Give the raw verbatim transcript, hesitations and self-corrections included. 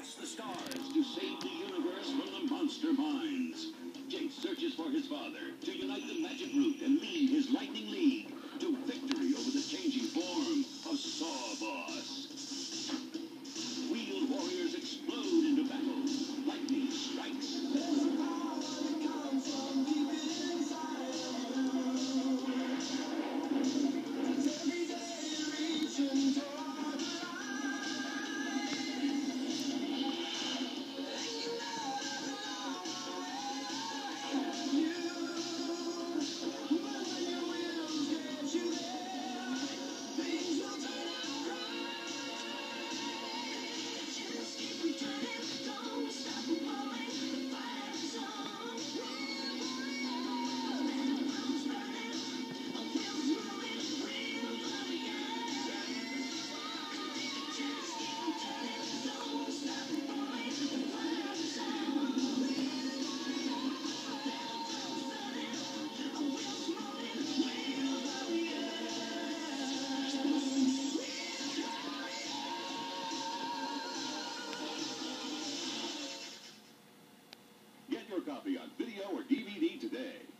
across the stars to save the universe from the monster minds. Jake searches for his father to unite the Magic Root and lead his Lightning League to victory over the changing form of Sawboss. Wheeled warriors explode into battle. Lightning strikes. There's a power that comes from deep inside of you. It's every day reaching toward the light. And you know that along the way, you, but when your wheels get you there, things will turn out right. Just keep turning, don't stop moving. The fire is on. The wheels burning, the wheels moving, real love, yeah. Just keep turning, don't stop moving. The fire is on. The wheels moving, real love, yeah. Get your copy on video or D V D today.